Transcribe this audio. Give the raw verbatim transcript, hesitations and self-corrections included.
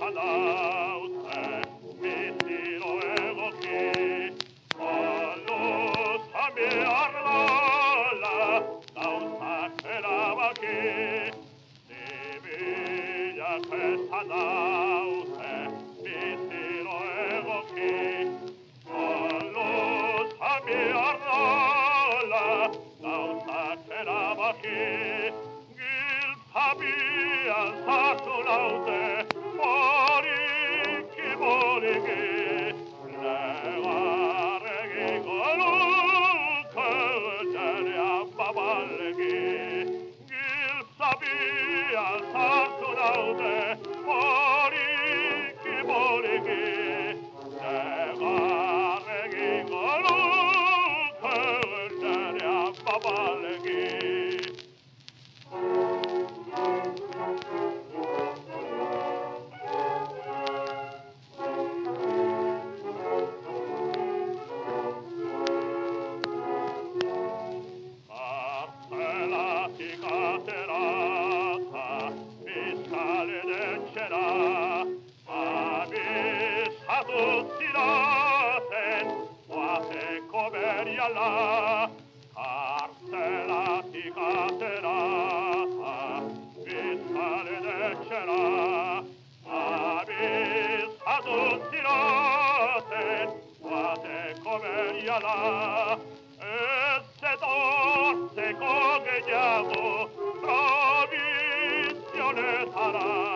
Sadaute, mistilo ego ki, Olu sami arlola, gauzak erabaki, Zibilak Sadaute, mistilo ego ki, Olu sami arlola, gauzak erabaki, Giltzabian sartu laute, Moriki, moriki, negar egingo luke eterean babalegi. Giltzabian sartu laute, moriki, moriki, negar egingo luke eterean babalegi. Kartzelatik aterata, fiskalen etxera, abisatu zidaten, joateko beriala. Kartzelatik aterata, fiskalen etxera, abisatu zidaten, joateko beriala. Ez etortzeko gehiago provinzionetara.